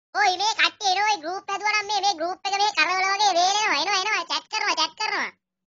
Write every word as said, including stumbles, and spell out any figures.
ఓయ్! මේ කට්ටිය එනවා ඔය ගෲප් හැදුවා නම් මේ මේ ගෲප් එක